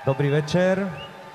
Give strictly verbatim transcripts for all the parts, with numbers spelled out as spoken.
Dobrý večer.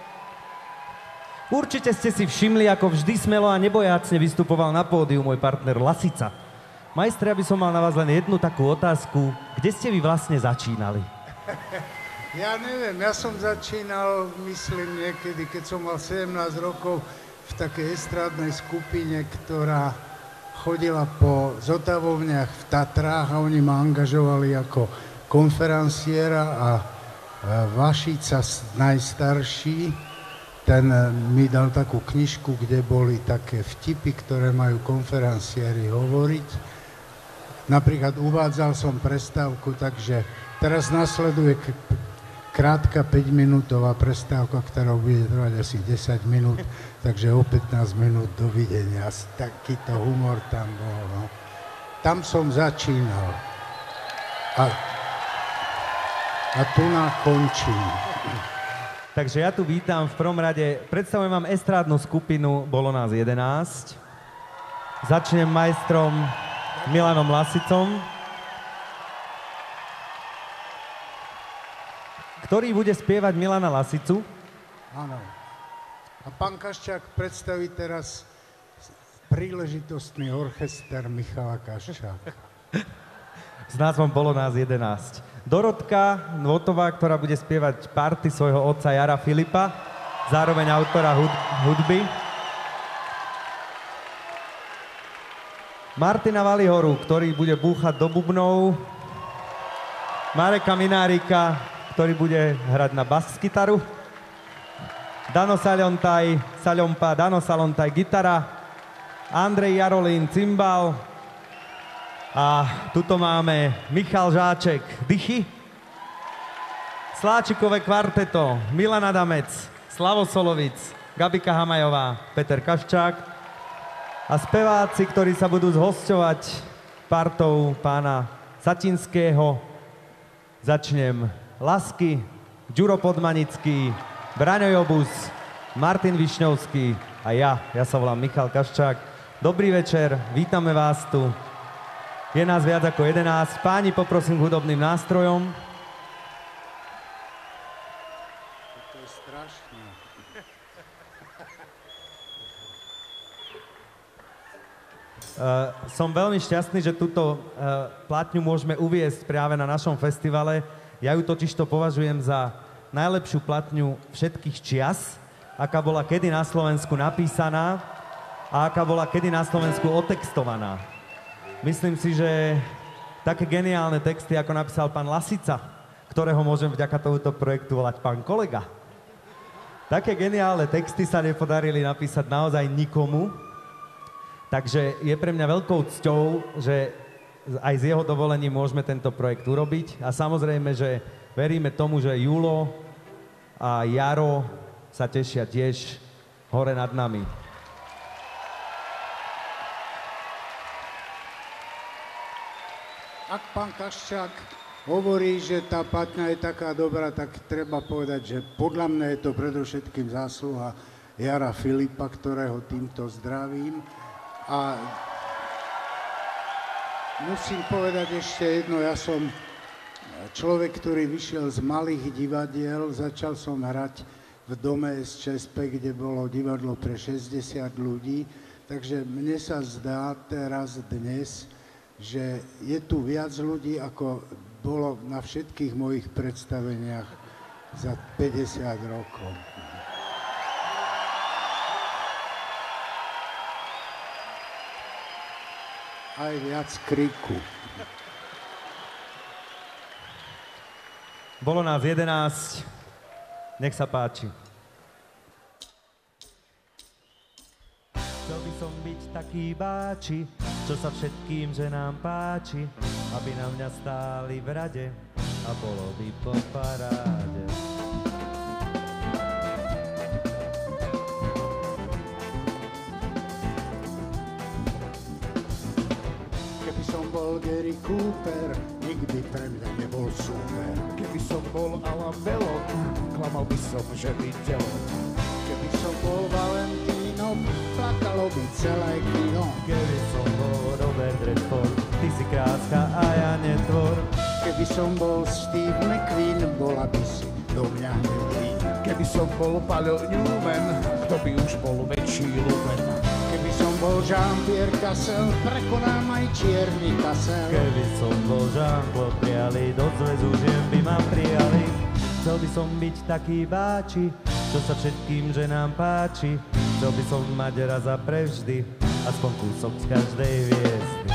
Určite ste si všimli, ako vždy smelo a nebojácne vystupoval na pódiu môj partner Lasica. Majstre, aby som mal na vás len jednu takú otázku. Kde ste vy vlastne začínali? Ja neviem, ja som začínal, myslím, niekedy, keď som mal sedemnásť rokov, v takej estrádnej skupine, ktorá chodila po zotavovniach v Tatrách a oni ma angažovali ako konferenciéra a Vašica najstarší, ten mi dal takú knižku, kde boli také vtipy, ktoré majú konferenciéri hovoriť. Napríklad uvádzal som prestávku, takže teraz nasleduje krátka päťminútová prestávka, ktorá bude trvať asi desať minút, takže o pätnásť minút dovidenia. Takýto humor tam bol. No. Tam som začínal. A, a tu nakončím. Takže ja tu vítam v prvom rade, predstavujem vám estrádnu skupinu, bolo nás jedenásť. Začnem majstrom Milanom Lasicom, ktorý bude spievať Milana Lasicu. Áno. A pán Kaščák predstaví teraz príležitostný orchester Michala Kaščáka. S názvom Bolo nás jedenásť. Dorotka Nvotová, ktorá bude spievať party svojho otca Jara Filipa, zároveň autora hud- hudby. Martina Valihoru, ktorý bude búchať do bubnov. Mareka Minárika, ktorý bude hrať na bas-gitaru. Dano Salontaj, Salompa, Dano Salontaj, gitara. Andrej Jarolín, cymbal. A tuto máme Michal Žáček, dychy. Sláčikové kvarteto, Milan Adamec, Slavo Solovic, Gabika Hamajová, Peter Kaščák. A speváci, ktorí sa budú zhosťovať partou pána Satinského. Začnem Lasky, Ďuro Podmanický, Braňo Jobus, Martin Višňovský a ja. Ja sa volám Michal Kaščák. Dobrý večer, vítame vás tu. Je nás viac ako jedenásť. Páni, poprosím k hudobným nástrojom. To je strašné. Uh, som veľmi šťastný, že túto uh, platňu môžeme uviesť práve na našom festivale. Ja ju totižto považujem za najlepšiu platňu všetkých čias, aká bola kedy na Slovensku napísaná a aká bola kedy na Slovensku otextovaná. Myslím si, že také geniálne texty, ako napísal pán Lasica, ktorého môžem vďaka tomuto projektu volať pán kolega. Také geniálne texty sa nepodarili napísať naozaj nikomu, takže je pre mňa veľkou cťou, že aj s jeho dovolením môžeme tento projekt urobiť. A samozrejme, že veríme tomu, že Julo a Jaro sa tešia tiež hore nad nami. Ak pán Kaščák hovorí, že tá platňa je taká dobrá, tak treba povedať, že podľa mňa je to predovšetkým zásluha Jara Filipa, ktorého týmto zdravím. A musím povedať ešte jedno, ja som človek, ktorý vyšiel z malých divadiel, začal som hrať v dome es Čé es pé, kde bolo divadlo pre šesťdesiat ľudí, takže mne sa zdá teraz dnes, že je tu viac ľudí, ako bolo na všetkých mojich predstaveniach za päťdesiat rokov. Aj viac kriku. Bolo nás jedenásť. Nech sa páči. Chcel by som byť taký báči, čo sa všetkým ženám páči, aby na mňa stáli v rade a bolo by po paráde. Keby som bol Gary Cooper, nikdy pre mňa nebol super. Keby som bol Alan Delon, klamal by som, že videl. Keby som bol Valentino, plakalo by celé kino. Keby som bol Robert Redford, ty si kráska a ja netvor. Keby som bol Steve McQueen, bola by si do mňa hneď. Keby som bol Paľo Newman, kto by už bol väčší lumen. Keby som bol Jean-Pierre Cassel, prekonám aj čierny kasel. Keby som bol Jean-Claude Priali, do zväzu žien by ma prijali. Chcel by som byť taký báči, čo sa všetkým ženám páči. Chcel by som mať raz a prevždy aspoň kúsok z každej hviezdy.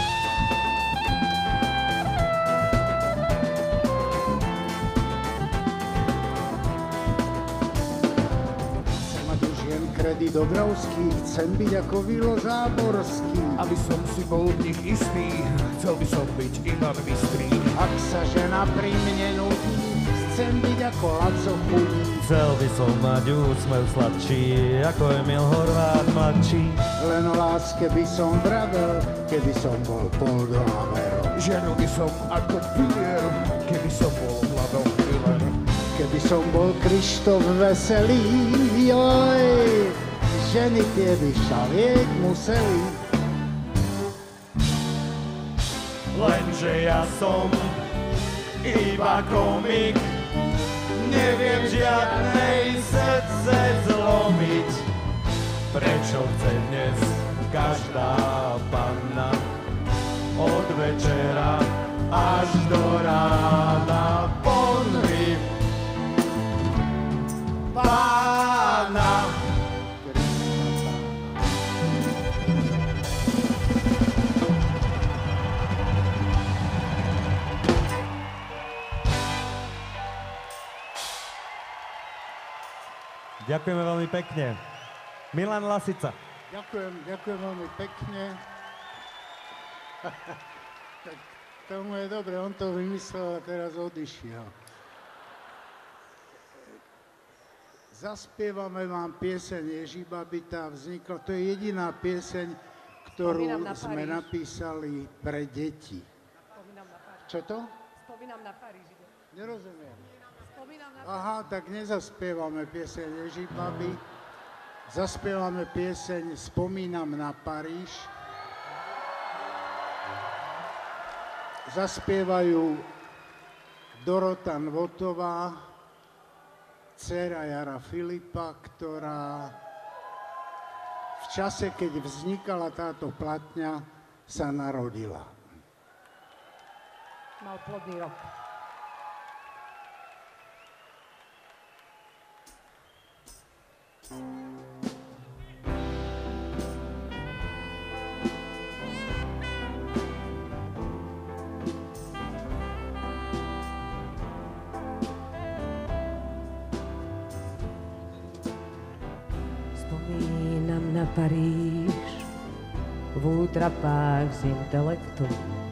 Chcem mať už jen kredit obrovský, chcem byť ako Vilo Záborský. Aby som si bol v nich istý, chcel by som byť Ivan Bystrý. Ak sa žena pri mne nudí, chcem byť ako Laco Chudí. Chcel by som mať úsmev sladší, ako Emil Horváth mladší. Len o láske by som vravel, keby som bol Paul Dolavero. Ženu by som ako Filier, keby som bol Vlado Miller. Keby som bol Krištof Veselý, joj, ženy tie by šalieť museli. Lenže ja som iba komik, neviem žiadnej srdce zlomiť. Prečo chce dnes každá panna od večera až do rána ponry pána? Ďakujeme veľmi pekne. Milan Lasica. Ďakujem, ďakujem veľmi pekne. Tak tomu je dobre, on to vymyslel a teraz odišiel. Zaspievame vám pieseň Ježibabi, tá vznikla, to je jediná pieseň, ktorú na sme Paríž. napísali pre deti. Spomínam na Paríž. Čo to? Spomínam na Paríž. ide. Nerozumiem. Spomínam na Aha, tak nezaspievame pieseň Ježibabi. Zaspievame pieseň Spomínam na Paríž. Zaspievajú Dorota Nvotová, dcéra Jara Filipa, ktorá v čase, keď vznikala táto platňa, sa narodila. Mal plodný rok. Spomínam na Paríž v útrapách z intelektu.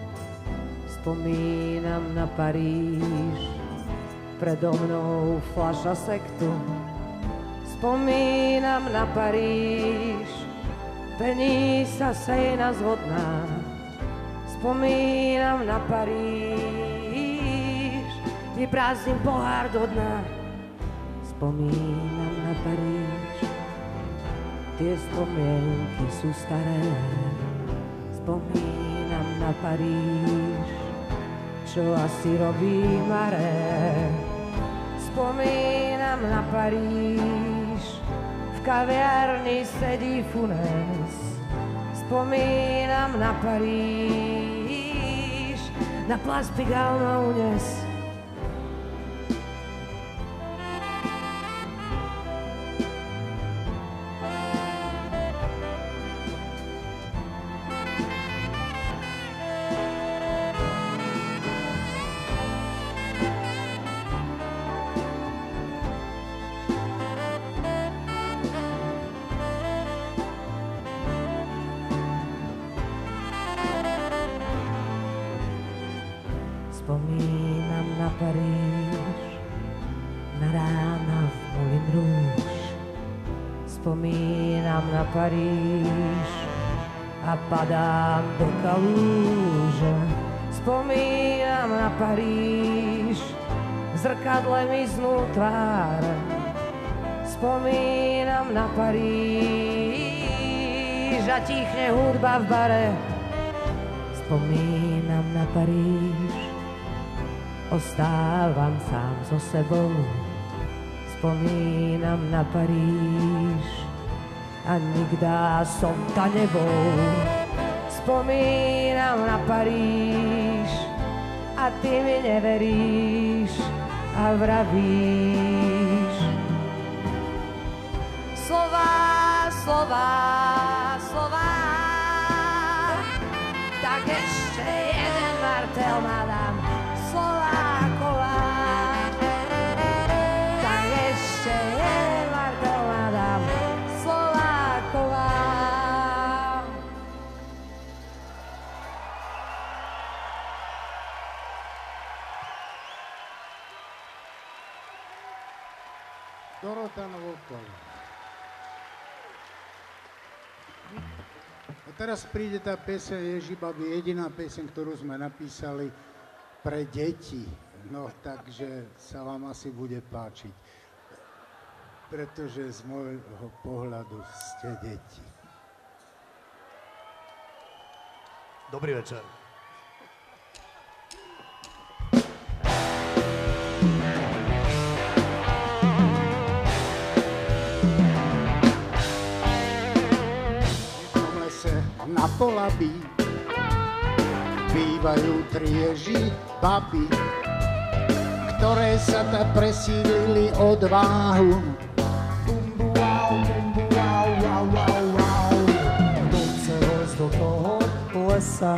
Spomínam na Paríž, predo mnou fľaša sektu. Spomínam na Paríž, pení sa sejna zvodná. Spomínam na Paríž, vyprázdnim pohár do dna. Spomínam na Paríž, tie spomienky sú staré. Spomínam na Paríž, čo asi robí Maré. Spomínam na Paríž, v kaviarni sedí Funes. Spomínam na Paríž, na Place Pigalle na Unes. Spomínam na Paríž, na rána v Moulin Rouge. Spomínam na Paríž a padám do kalúže. Spomínam na Paríž, v zrkadle miznú tváre. Spomínam na Paríž a tichne hudba v bare. Spomínam na Paríž, ostávam sám so sebou. Spomínam na Paríž a nikdá som ta nebol. Spomínam na Paríž a ty mi neveríš a vravíš slova, slova, slova. Tak ešte jeden martel madam Slováková. Tak ešte jeden martel madam Slováková. Dorota Novotná. A teraz príde tá pieseň Ježibaby, jediná pieseň, ktorú sme napísali pre deti. No, takže sa vám asi bude páčiť, pretože z môjho pohľadu ste deti. Dobrý večer. Na Polabí bývajú tri Ježibaby, ktoré sa ta presídlili odvahu. Bumbu, wow, bumbu, wow, wow, wow, wow. Kto chce vojsť do toho lesa,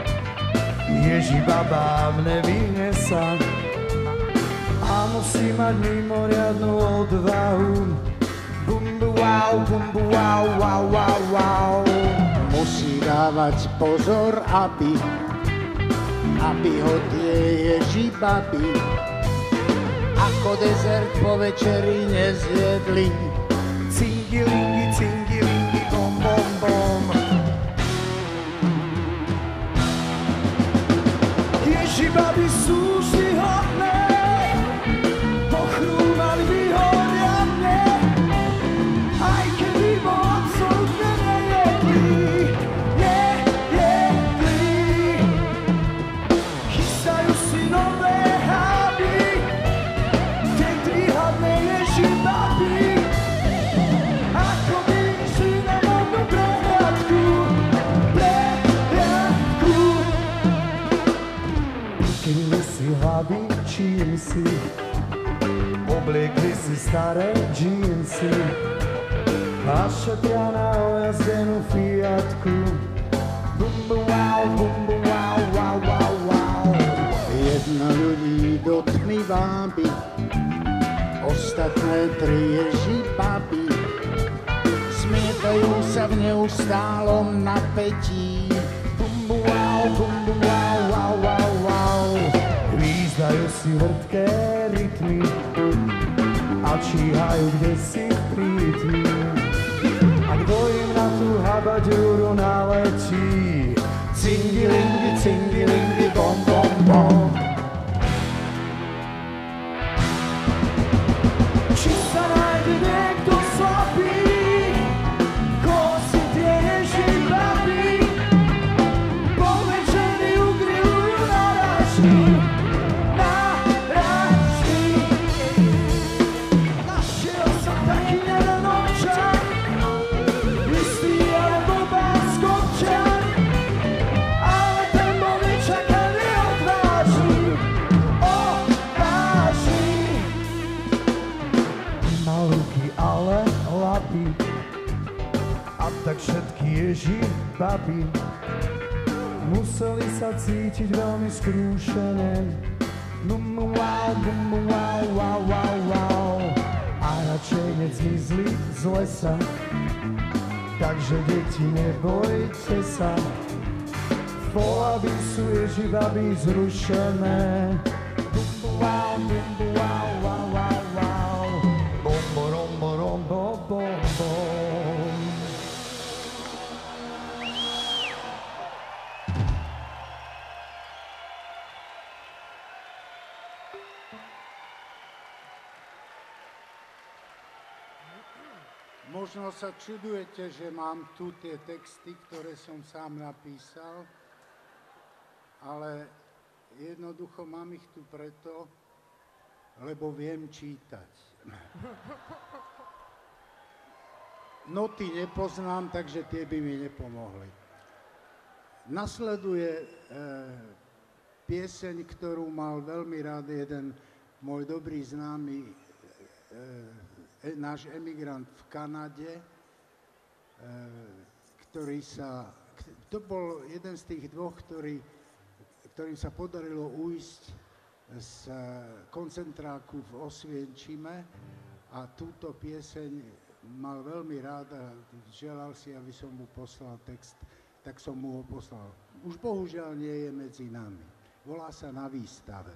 Ježibabám nevyhne sa a musí mať mimoriadnu odvahu. Bumbu, wow, bumbu, wow, wow, wow, wow. Musí dávať pozor, aby, aby ho tie Ježibaby ako dezert po večeri nezjedli. Cingilingi, cingilingi, bom, bom, bom. Ježibaby sú si hodné, pochrúmali by ho riadne, aj keby bol absolútne nejedlý, nejedlý. Chystajú si nové háby, tie tri hlavné Ježibaby, ako by išli na modnú prehliadku, prehliadku. Prikryli si hlavy čímsi, obliekli si staré džínsy a šetria na ojazdenú Fiatku. Bumbu, wow, bumbu, wow, wow, wow, wow. Jedna ľudí do tmy vábi, ostatné tri Ježibaby smietajú sa v neustálom napätí. Bumbu, wow, bumbu, wow, wow, wow, wow. Hvízdajú si vrtké rytmy a číhajú kdesi v prítmi. A kto im na tú habaďúru naletí? Cingilingi, cingilingi, bom, bom, bom. Či sa nájde niekto slabý, koho si tie Ježibaby po večeri ugrilujú na raždy, na raždy. Našiel som taký jeden občan, istý alebo báskobčan, ale ten bol nečakaný odvážny, odvážny. Mal ruky, ale lapy, a tak všetky Ježibaby museli sa cítiť veľmi skrúšené. Bum, wow, bum, wow, wow, wow, wow. A radšej hneď zmizli z lesa. Takže deti, nebojte sa, v Polabí sú Ježibaby zrušené. Bum, wow, bum, wow, wow, wow, wow. Bom, borom, borom, bom, bom, bom. Možno sa čudujete, že mám tu tie texty, ktoré som sám napísal, ale jednoducho mám ich tu preto, lebo viem čítať. Noty nepoznám, takže tie by mi nepomohli. Nasleduje e, pieseň, ktorú mal veľmi rád jeden môj dobrý známy, e, e, náš emigrant v Kanade, e, ktorý sa, to bol jeden z tých dvoch, ktorý, ktorým sa podarilo ujsť z koncentráku v Osvienčime a túto pieseň mal veľmi rád a želal si, aby som mu poslal text, tak som mu ho poslal. Už bohužiaľ nie je medzi nami. Volá sa Na výstave.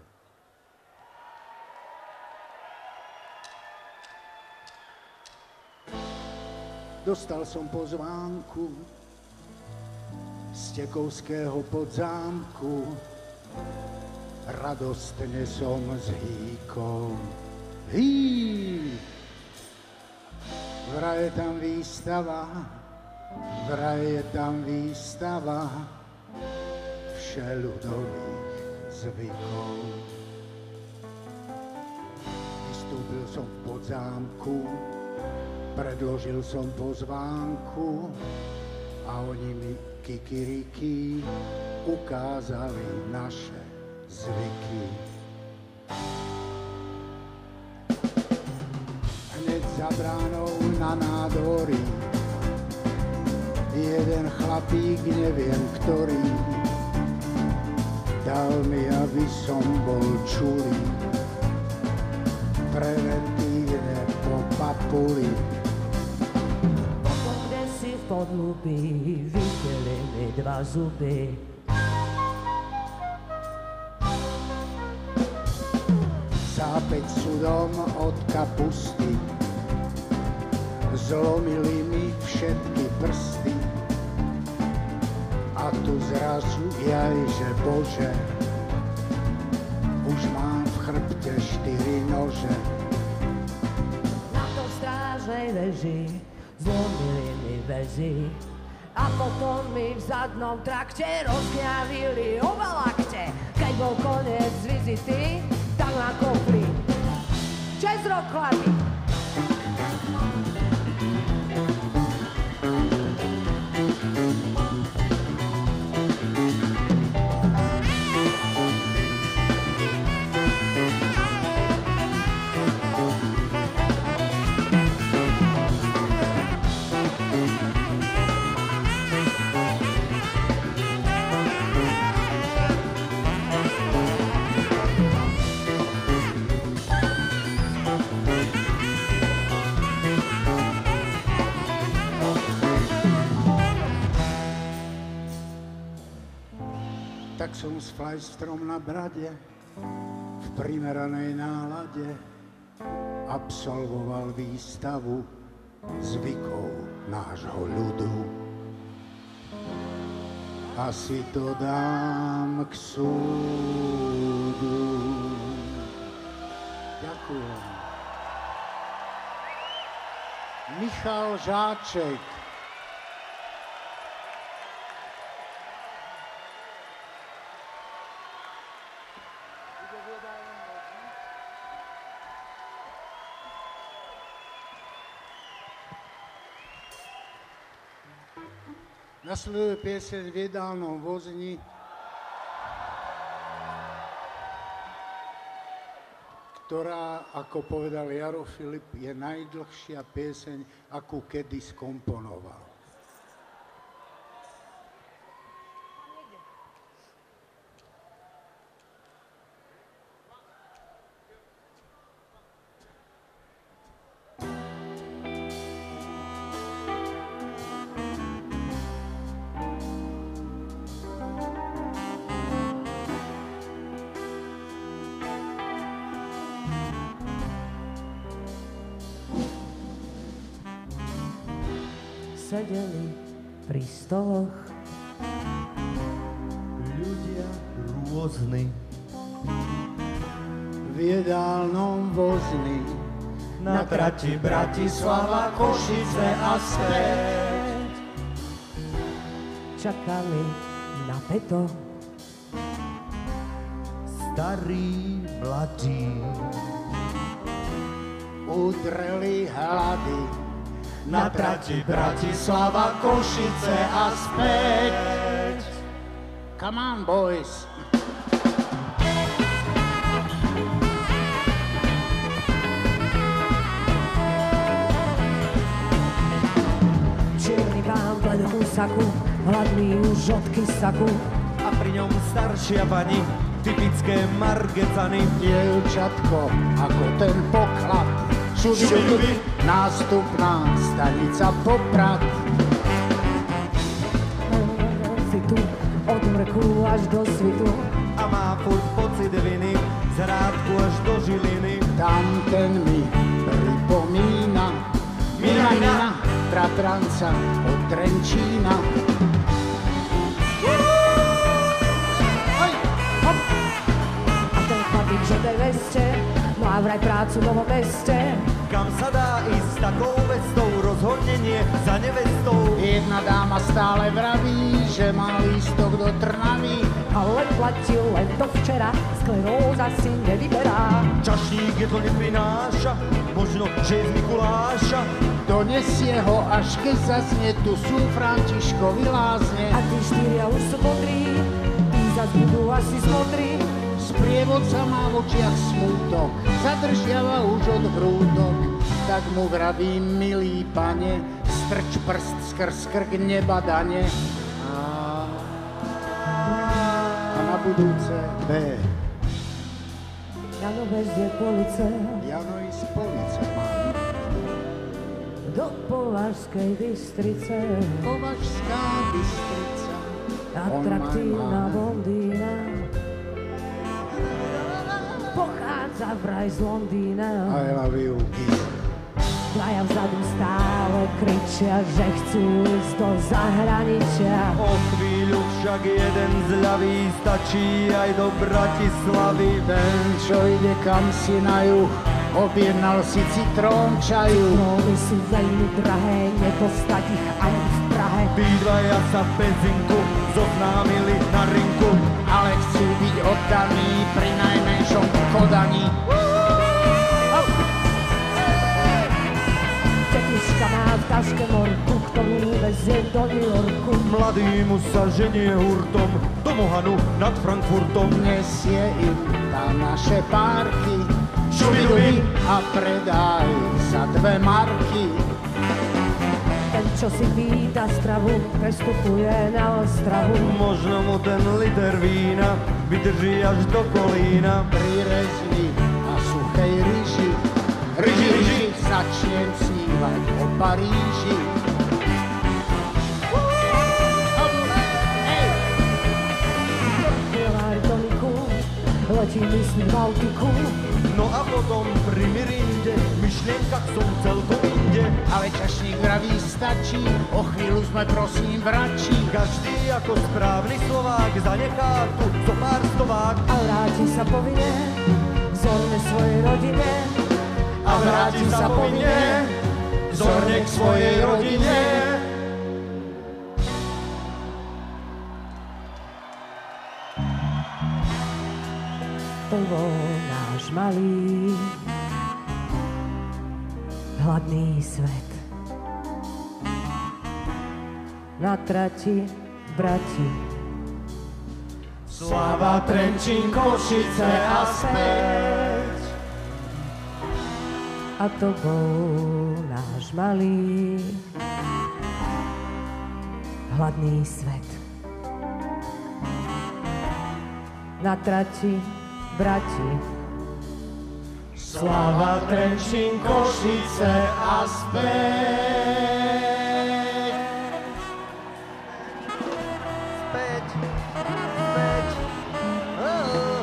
Dostal som pozvánku z Tekovského podzámku, radostne som zhýkol. Hý! Vraj je tam výstava, vraj je tam výstava všeľudových zvykov. Vystúpil som v podzámku, predložil som pozvánku a oni mi kikiriki ukázali naše zvyky. Hneď za bránou na nádvorí jeden chlapík, neviem ktorý, dal mi, aby som bol čulý, preventívne po papuli. Potom, kde si v podľubí videli mi dva zuby. Zápäť sudom od kapusty zlomili mi všetky prsty a tu zrazu jajže Bože, už mám v chrbte štyri nože. Na to strážnej veži zlomili mi väzy a potom mi v zadnom trakte rozkňavili obalakte. Keď bol koniec vizity, tam na kofri šesť rok chlapi. Tak som s flajstrom na brade v primeranej nálade absolvoval výstavu zvykov nášho ľudu. Asi to dám k súdu. Ďakujem. Michal Žáček. Nasleduje pieseň V jedálnom vozni, ktorá, ako povedal Jaro Filip, je najdlhšia pieseň, akú kedy skomponoval. Sedeli pri stoloch ľudia rôzni, V jedálnom vozni na trati Bratislava, Košice a späť. čakali na Peto. starí, mladí. Udreli hlady Na trati Bratislava, Košice a späť. Come on, boys. Čierny pán v bledovom saku, hladný už od kysaku. A pri ňom staršia pani, typické margecany. Dievčatko, ako ten poklad. Šubi, šubi, nástupná stanica Poprad. Si tu od mrku až do svitu. A má furt pocit viny, z Hrádku až do Žiliny. Tam ten mi pripomína Mina, Mina, bratranca od Trenčína. A ten chlapík v žltej veste má vraj prácu v Novom Meste. Kam sa dá ísť s takou vestou, rozhodne nie za nevestou. Jedna dáma stále vraví, že má lístok do Trnavy. A len platil len to včera, skleróza si nevyberá. Čašník je to neprináša, možno, že je z Mikuláša. Donesie ho, až keď zaznie, tu sú Františkovi lázne. A tí štyria už sú modrí, tí zas budú asi smodrí. Sprievodca má v očiach smútok, zadržiava už od hrútok. Tak mu vravím, milý pane, strč prst skrz krk nebadane. A, a na budúce B. Jano bežie police Jano i z police mám. do Považskej Bystrice. Považská Bystrica. Atraktívna blondína pochádza vraj z Londýna. I love you, Giza. Dvaja vzadu stále kričia, že chcú ísť do zahraničia. O chvíľu však jeden zľavý stačí aj do Bratislavy. Ten, čo ide kam si na juh, objednal si citrón čaju. Citróny sú veľmi drahé, nedostať ich ani v Prahe. Tí dvaja sa v benzinku zoznámili na rinku. Ale chcú byť oddaní pri najmenšom kodaní. Tetuška má v taške morku, ktorú vezie do New Yorku. Mladý mu sa ženie hurtom do Mohanu nad Frankfurtom. Nesie im tam naše párky, šubidubi a predaj za dve marky. Ten, čo si víta stravu, prestupuje na Ostravu. Možno mu ten liter vína vydrží až do kolína. Pri rezni a suchej ryži, ryži, ryži, začnem snívať o Paríži. Pilar toniku, letí mysli v Baltiku. No a potom pri Mirinde v myšlienkach som celkom inde. Ale čašník vraví stačí, o chvíľu sme prosím vračí. Každý ako správny Slovák zanechá tu zo pár stovák. A vráti sa povinne, vzorne svojej rodine. A vráti sa povinne, vzorne k svojej rodine. To bol náš malý, hladný svet. Na trati, brati, Sláva, Trenčín, Košice a späť. a to bol náš malý, hladný svet. Na trati, brati, Sláva, Trenčín, Košice a späť. Späť, späť. Oh.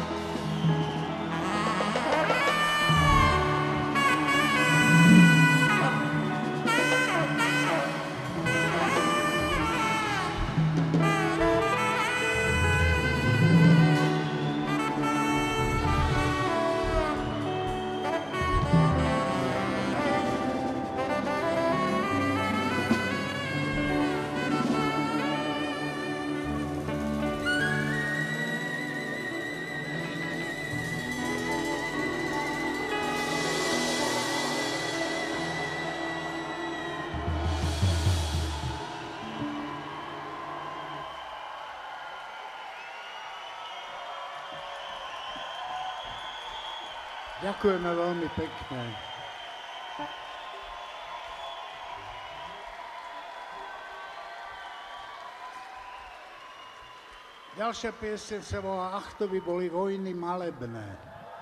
Ďakujeme veľmi pekne. Ďalšia pieseň sa volá Ach, to by boli vojny malebné.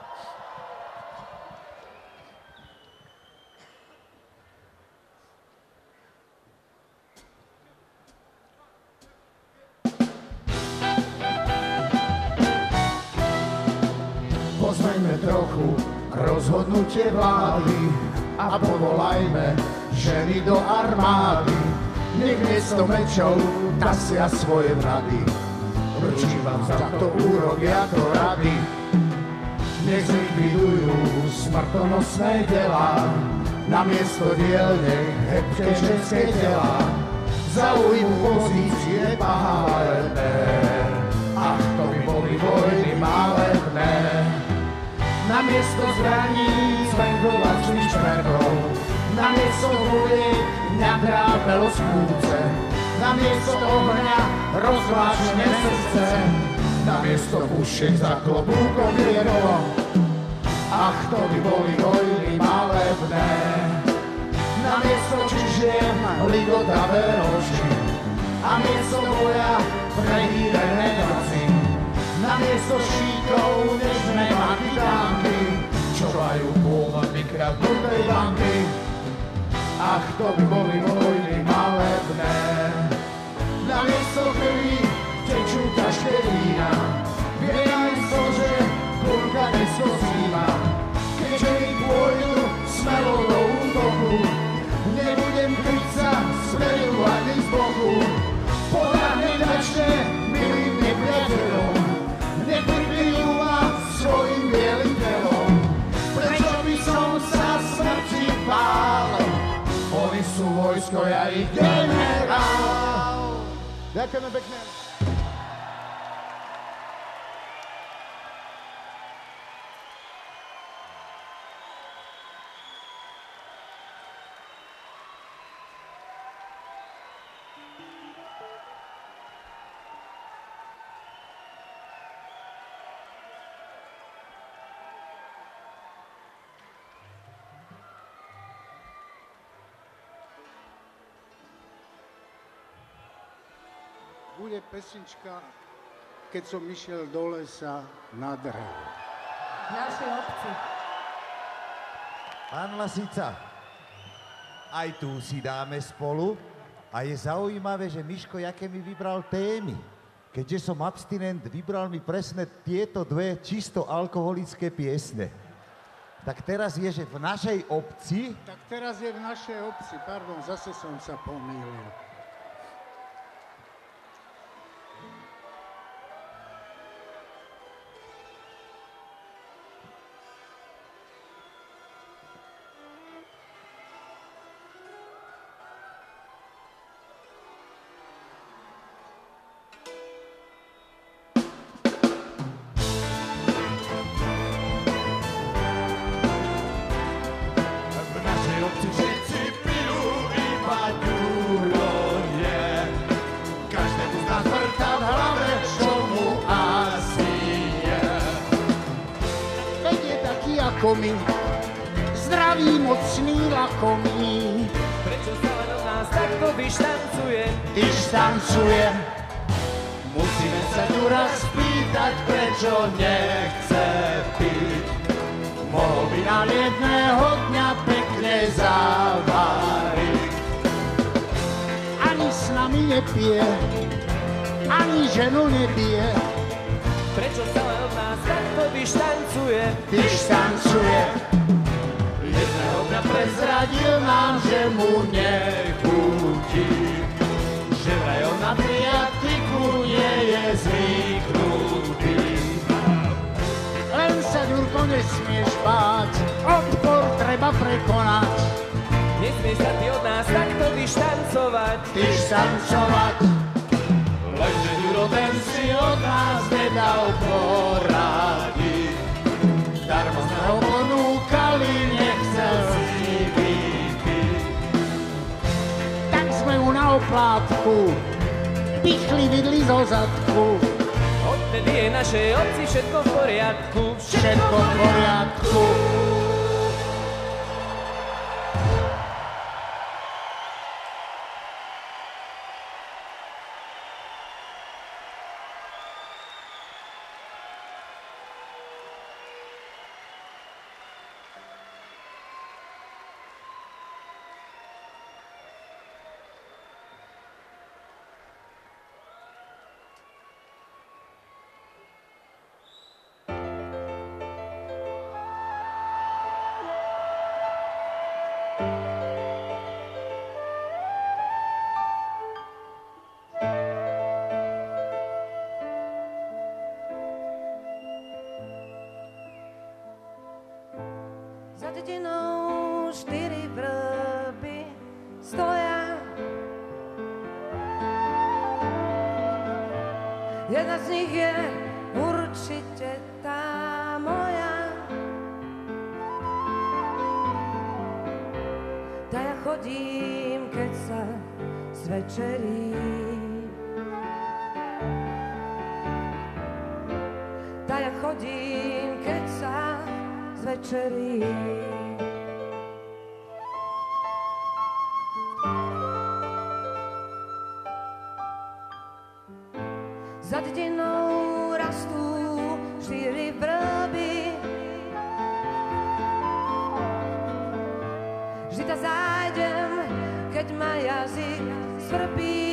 Poznaňme trochu rozhodnutie vlády a povolajme ženy do armády. Nech miesto mečov tasia svoje vrady. Určite vám za to urobia to rady. Nech zlikvidujú smrtonosné delá, namiesto dielne hebké ženské telá. Zaujmú pozície pahálne, ach, to by boli vojny malebné. Namiesto zbraní zvenkovacích šperkov, namiesto voliek nadrábelo z púce, namiesto ohňa rozvážne srdce, namiesto pušiek za klobúkom viedlo. Ach, to by boli vojny malebné. Namiesto čižiem ligotavé oči, a miesto boja prehýrené noci, namiesto šíkov nežné makitánky, čo majú pôvodný kradnutej banky. Ach, to by boli vojny malebné. Namiesto krvi tečú ťažké vína, viejajstvo, že kulka neskosíma. Keďže mi pôjdu smelo do útoku, nebudem kryť sa smeru ani z boku. Poľahne načne milým nepriateľom, neprikryjú ma svojim bielým telom. Prečo by som sa smrti bál? Oni sú vojsko, ja ich generál. Ďakujeme pekne. Bude pesnička, keď som išiel do lesa na drevo. V našej obci. Pán Lasica, aj tu si dáme spolu a je zaujímavé, že Miško, jaké mi vybral témy. Keďže som abstinent, vybral mi presne tieto dve čisto alkoholické piesne. Tak teraz je, že v našej obci... Tak teraz je v našej obci, pardon, zase som sa pomýlil. Komi, zdraví, mocný, lakomý. Prečo sa len od nás takto dištancuje? Dištancuje. Musíme sa tu raz spýtať, prečo nechce piť. Mohol by nám jedného dňa pekne zaváriť. Ani s nami nepije, ani ženu nebije. Prečo sa len od nás takto dištancuje? Dištancuje. Jedného dňa prezradil nám, že mu nechutí, že vraj on na priatiku nie je zvyknutý. Len sa, Ďurko, nesmieš báť, odpor treba prekonať. Nesmieš sa ty od nás takto dištancovať. Dištancovať. Lenže Ďuro, ten si od nás nedal poradiť. Darmo sme ho ponúkali, nechcel si vypiť. Tak sme mu na oplátku pichli vidli zo zadku. Od vtedy je našej obci všetko v poriadku. Všetko v poriadku. Za dedinou štyri vrby stoja. Jedna z nich je určite tá moja. Tá ja chodím, keď sa zvečerí. Tá ja chodím, keď sa zvečerí. Za dedinou rastú štyri vrby. Vždy ta zájdem, keď ma jazyk svrbí.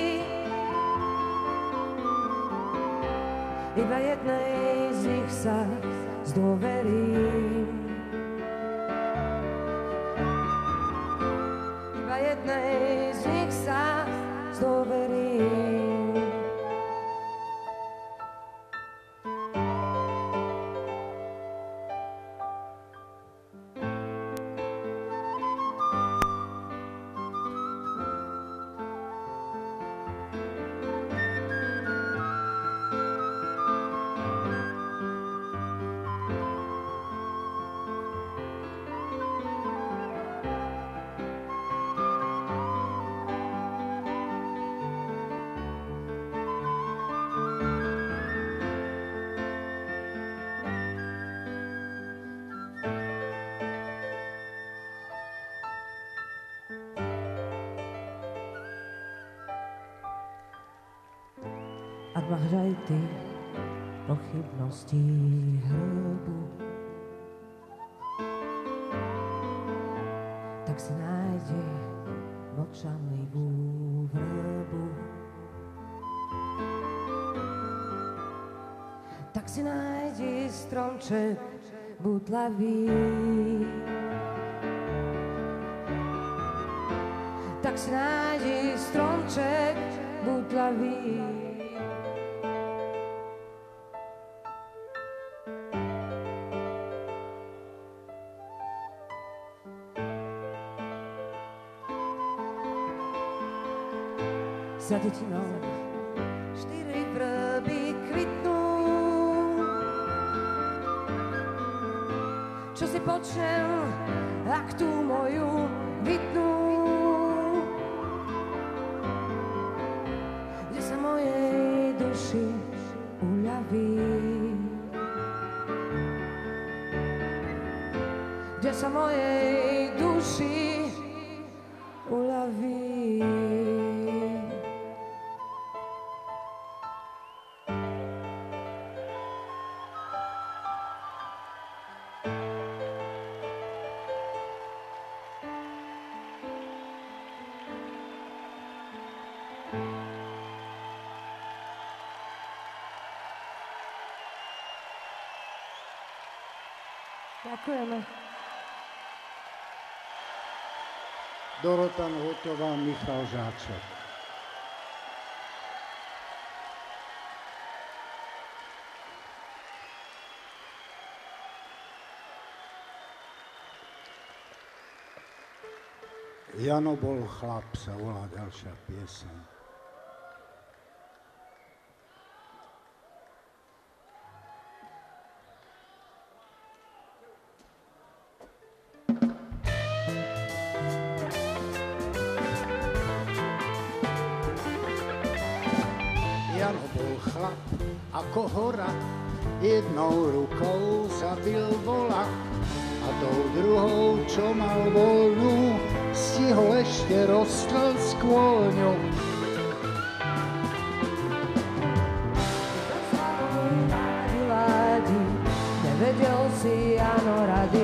Iba jednej z nich sa zdôverím. Iba jednej z nich sa zdôverím. Ak máš aj ty pochybnosti hrubu, tak si nájdi mlčanlivú vrbu. Tak si nájdi stromček butlavý. Tak si nájdi stromček butlavý. Za dedinou štyri vrby kvitnú. Čo si počnem, ak tú moju vytnú? Kde sa mojej duši uľaví? Kde sa mojej duši uľaví? Ďakujeme. Dorota Nohotová, Michal Žáček. Jano bol chlap, sa volá ďalšia pieseň. Jano bol chlap, chlap ako hora, jednou rukou zabil vola a tou druhou, čo mal voľnú, stihol ešte rozstlť skôňu. Nevedel si áno rady.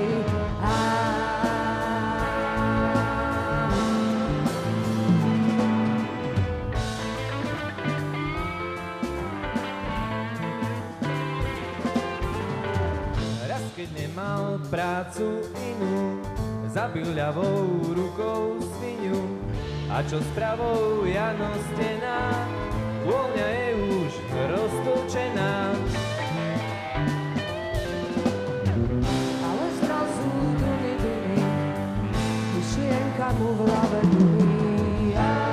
Raz, keď nemal prácu inú, zabil ľavou rukou svinu. A čo s pravou Jano stená, vôňa je už roztúčená. Mu v hlave duní.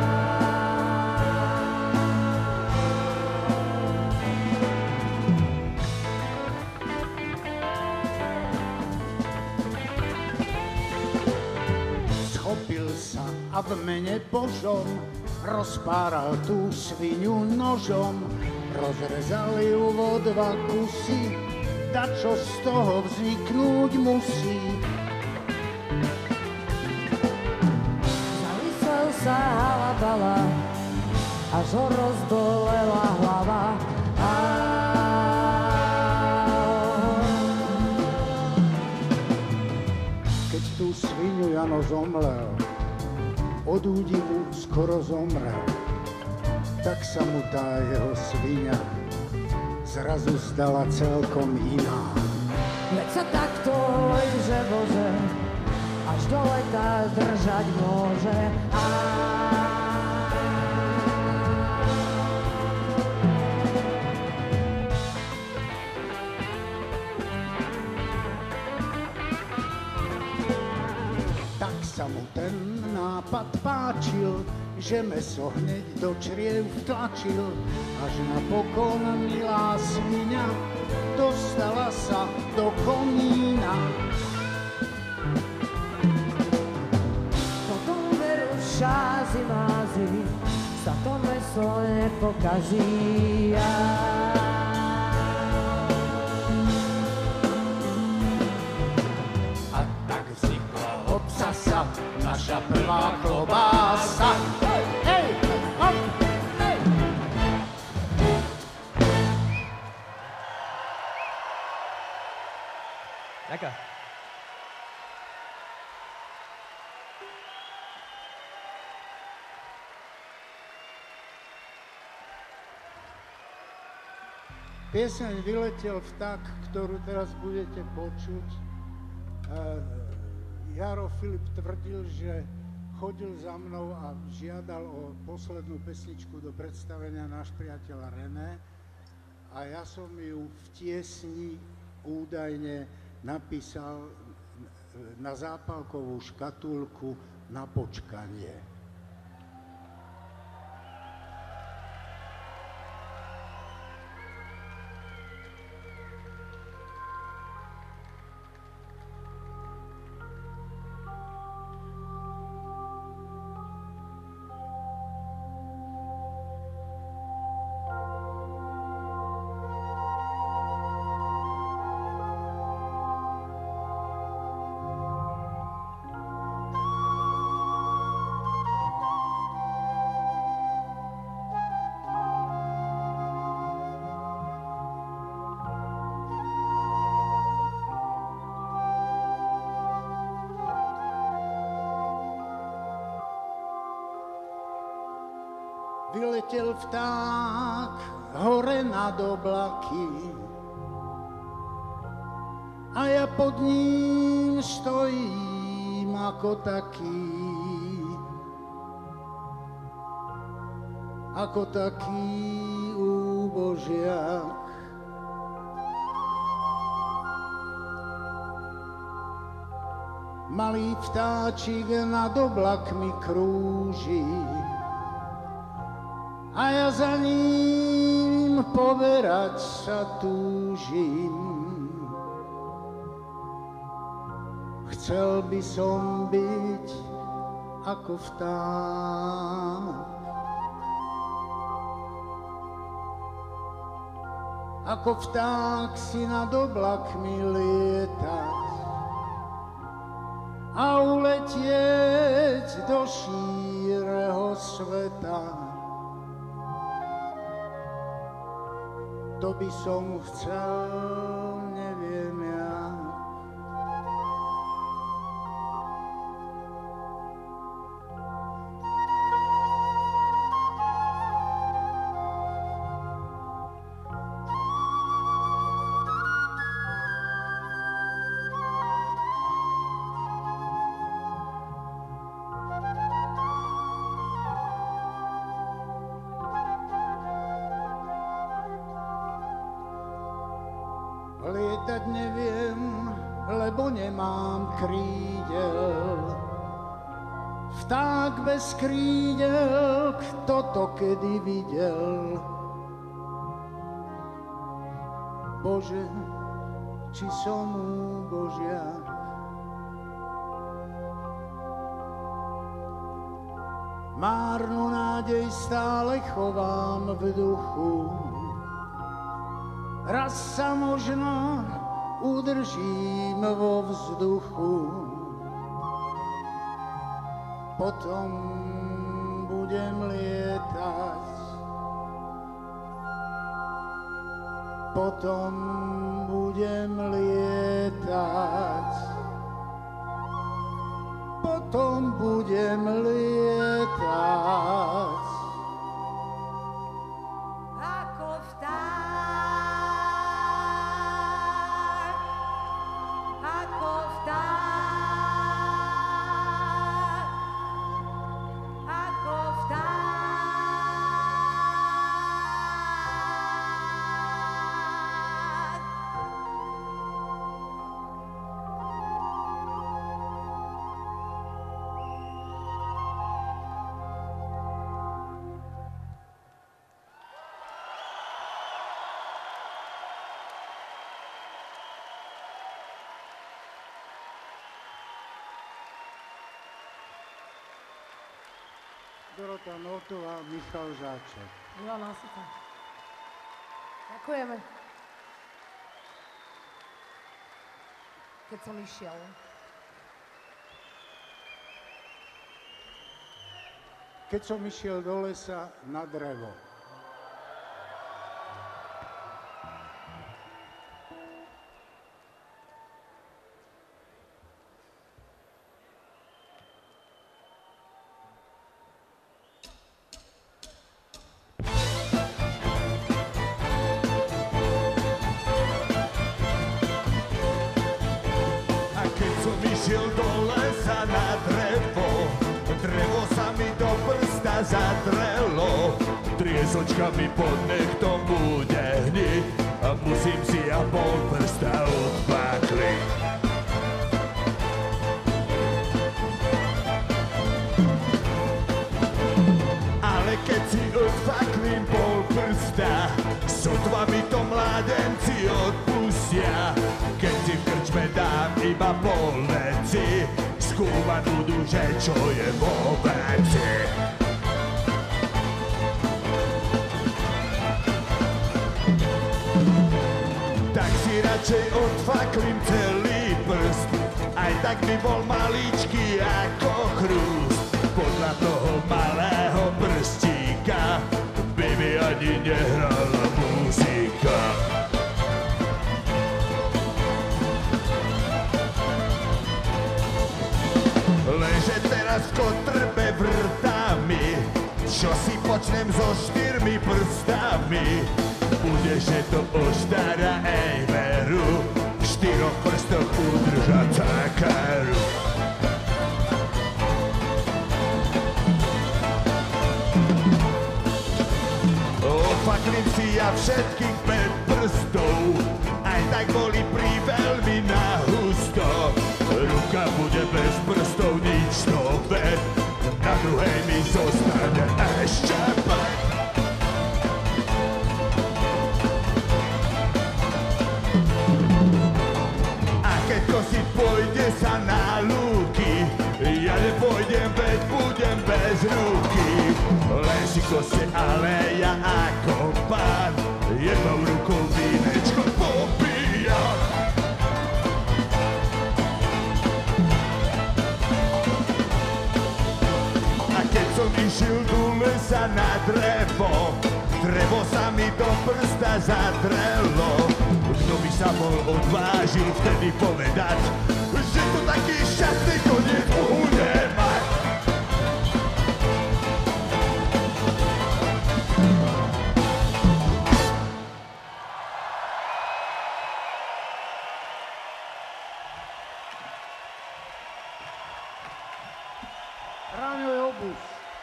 Schopil sa a v mene Božom rozpáral tú svinu nožom, rozrezal ju vo dva kusy, dačo z toho vzniknúť musí. Sa halabala, až ho rozbolela hlava. Keď tú svinu Jano zomlel, od údivu skoro zomrel, tak sa mu tá jeho sviňa zrazu zdala celkom iná. Veď sa takto lenže Bože, až do leta držať môže. Tak sa mu ten nápad páčil, že mäso hneď do čriev vtlačil, až napokon milá sviňa dostala sa do komína. Šázy mázy, sa to mäso nepokazí. A tak vznikla od sasa naša prvá klobása. Hej, hop, hej! Ďakujem. Pieseň Vyletel vták, ktorú teraz budete počuť. Jaro Filip tvrdil, že chodil za mnou a žiadal o poslednú pesničku do predstavenia náš priateľ René a ja som ju v tiesni údajne napísal na zápalkovú škatulku na počkanie. Vyletel vták hore nad oblaky a ja pod ním stojím ako taký, ako taký úbožiak. Malý vtáčik nad oblakmi krúži a ja za ním poberať sa túžim. Chcel by som byť ako vták. ako vták si nad oblakmi lietať a uletieť do šíreho sveta. To by som chcel, neviem ja. Lietať neviem, lebo nemám krídel. Vták bez krídel, kto to kedy videl? Bože, či som úbožiak? Márnu nádej stále chovám v duchu. Raz sa možno udržím vo vzduchu, potom budem lietať, potom budem lietať, potom budem lietať. Ako vták. Dorota Notová, Michal Žáček. Milan Lasica. Ďakujeme. Keď som išiel. Keď som išiel do lesa na drevo. Zadrelo, triesočka mi pod nechtom bude hniť a musím si a pol prsta odpákliť. Ale keď si odpaklím pol prsta, sotva mi to mládenci odpustia. Keď si v krčme dám iba pol veci, skúmať budú, že čo je vo veci. Radšej odfaklím celý prst, aj tak by bol maličký ako chrúst. Podľa toho malého prstíka by mi ani nehrala muzika. Lenže teraz v kotrbe vrtami, čo si počnem so štyrmi prstami, bude, že to oštara ej veru, v štyroch prstoch udržať cakaru. Odfaklím si ja všetkých päť prstov, aj tak boli priveľmi nahusto. Ruka bude bez prstov, nič nové, na druhej mi zostane ešte päť. Si pôjde sa na lúky, ja nepôjdem, veď budem bez ruky. Len si koste, ale ja ako pán jednou rukou vydám. sa na drevo, drevo sa mi do prsta zadrelo. Kto by sa bol odvážil vtedy povedať, že to taký šťastný koniec bude mať. Ráňo je obus.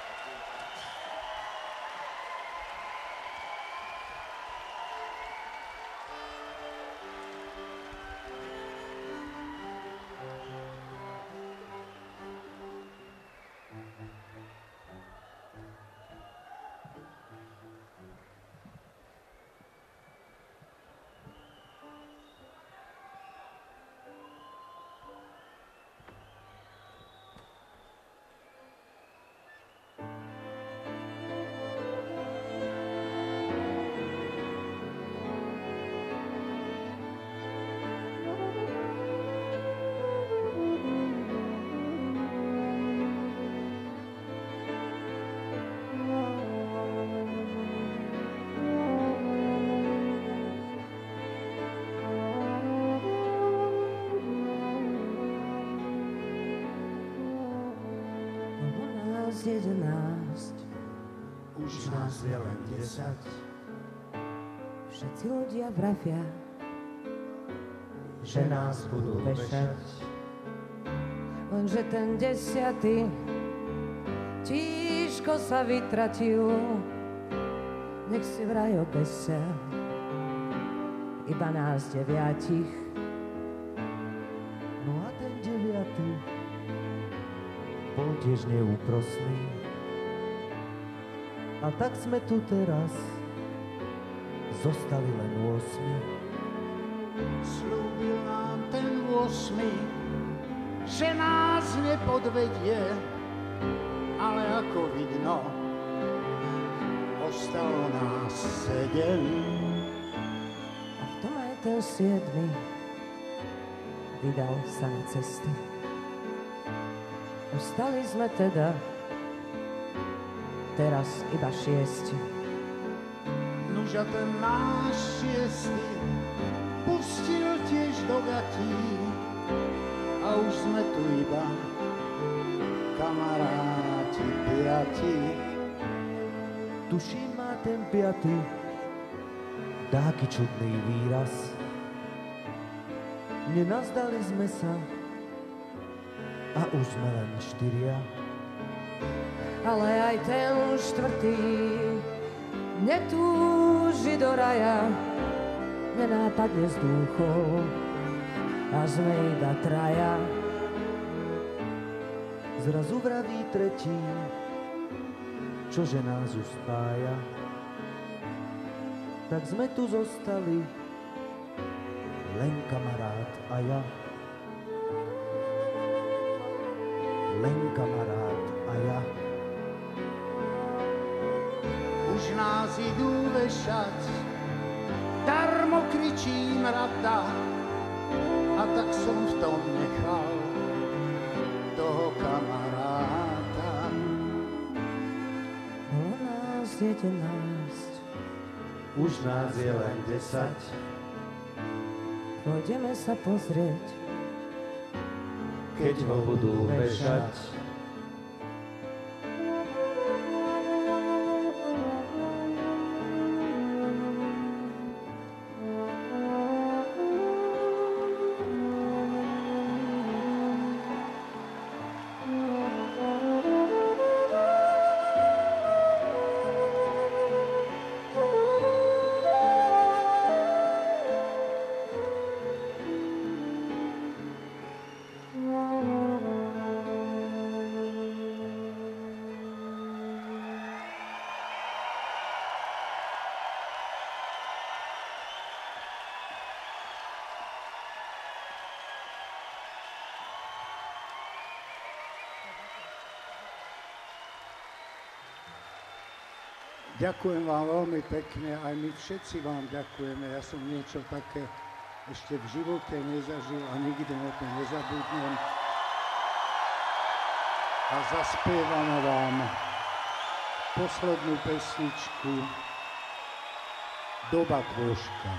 jedenásť, už nás je len desať. Všetci ľudia vravia, že nás budú vešať. Lenže ten desiatý tížko sa vytratil. Nech si vraj obesia iba nás deviatich. No a ten deviatý bol tiež neúprosný. A tak sme tu teraz zostali len osmi. Slúbil nám ten osmi, že nás nepodvedie, ale ako vidno, ostalo nás sedem. A v tom aj ten siedmy vydal sa na cestu. Ostali sme teda teraz iba šiesti. Nuža ten náš šiestý pustil tiež do gatí a už sme tu iba kamaráti piati. Tuším, má ten piaty taký čudný výraz. Nenazdali sme sa a už sme len štyria. Ale aj ten štvrtý netúži do raja, nenápadne z dúchov a sme iba traja. Zrazu vraví tretí, čože nás už spája. Tak sme tu zostali len kamarát a ja. Len kamarát a ja. Už nás idú vešať, darmo kričím rada, a tak som v tom nechal toho kamaráta. Bolo nás jedenásť, Už nás je len desať. pôjdeme sa pozrieť, Keď ho budú vešať. Ďakujem vám veľmi pekne, aj my všetci vám ďakujeme. Ja som niečo také ešte v živote nezažil a nikdy na to nezabudnem. A zaspievame vám poslednú pesničku Doba dôžka.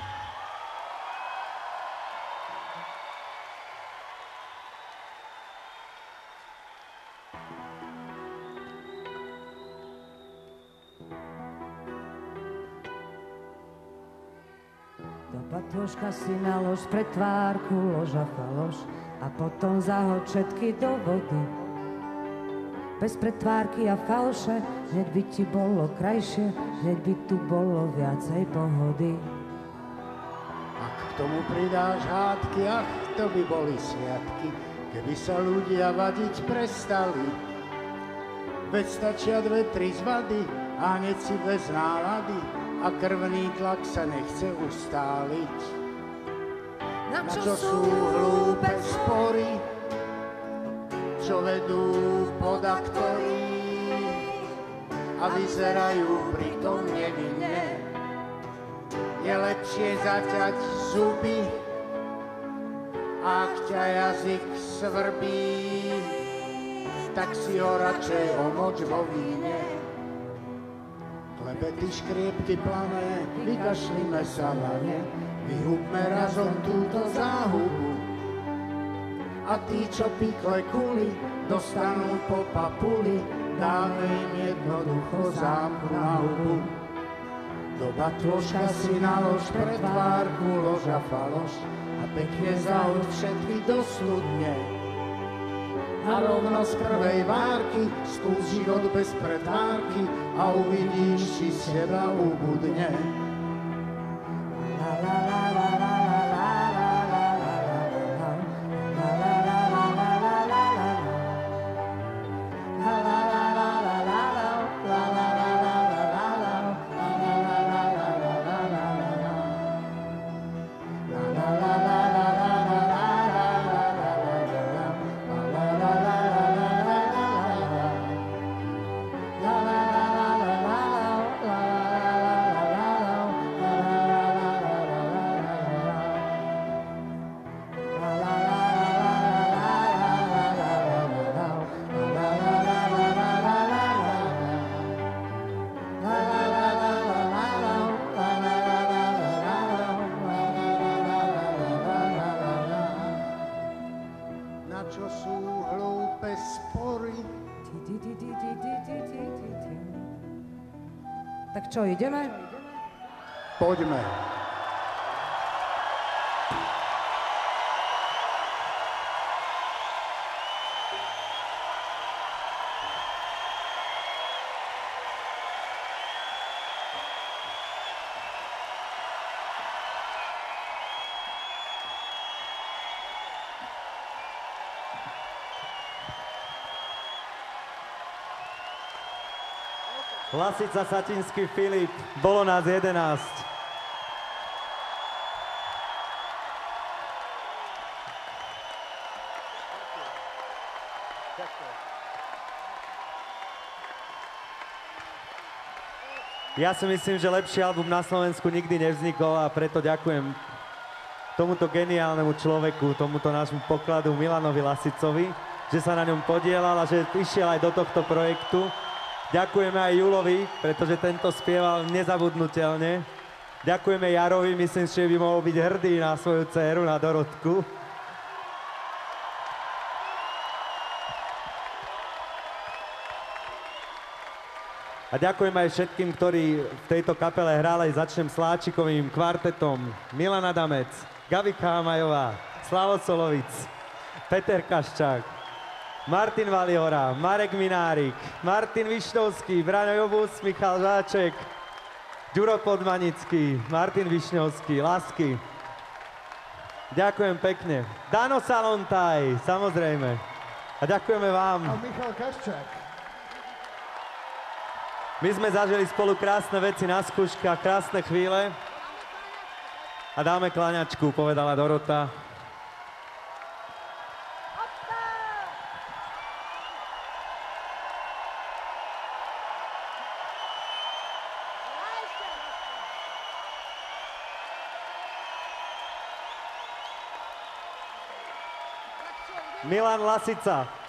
Patvoška si nalož pre tvárku, loža faloš a potom zahoď všetky do vody. Bez pretvárky a falše, hneď by ti bolo krajšie, hneď by tu bolo viacej pohody. Ak k tomu pridáš hádky, ach, to by boli sviatky, keby sa ľudia vadiť prestali. Veď stačia dve, tri zvady a hneď si bez nálady a krvný tlak sa nechce ustáliť. Na čo, čo sú hlúpe spory, čo vedú pod aktorí a vyzerajú pritom nevinne. Je lepšie zaťať zuby, ak ťa jazyk svrbí, tak si ho radšej omoč vo víne. Klebety, škriepky plané, vykašlíme sa na ne, vyhubme razom túto záhubu. A tí, čo pikle kuli, dostanú po papuli, dáme im jednoducho zámku na hubu. Doba tvoška si nalož pre tvárku, loža faloš a pekne zahoď všetky do studne. A rovno z prvej várky skús život bez pretvárky a uvidíš, či z teba ubudne. Tak čo, ideme? Poďme. Lasica, Satinský, Filip, bolo nás jedenásť. Ja si myslím, že lepší album na Slovensku nikdy nevznikol a preto ďakujem tomuto geniálnemu človeku, tomuto nášmu pokladu Milanovi Lasicovi, že sa na ňom podielal a že išiel aj do tohto projektu. Ďakujeme aj Julovi, pretože tento spieval nezabudnutelne. Ďakujeme Jarovi, myslím si, že by mohol byť hrdý na svoju dcéru, na Dorotku. A ďakujem aj všetkým, ktorí v tejto kapele hrali. Začnem s Láčikovým kvartetom. Milan Adamec, Gabika Hamajová, Slavo Solovic, Peter Kaščák, Martin Valihora, Marek Minárik, Martin Višňovský, Braňo Jobus, Michal Žáček, Ďuro Podmanický, Martin Višňovský, Lasky. Ďakujem pekne. Dano Salontaj, samozrejme. A ďakujeme vám. A Michal Kaščák. My sme zažili spolu krásne veci na skúškach, krásne chvíle. A dáme klaňačku, povedala Dorota. Milan Lasica.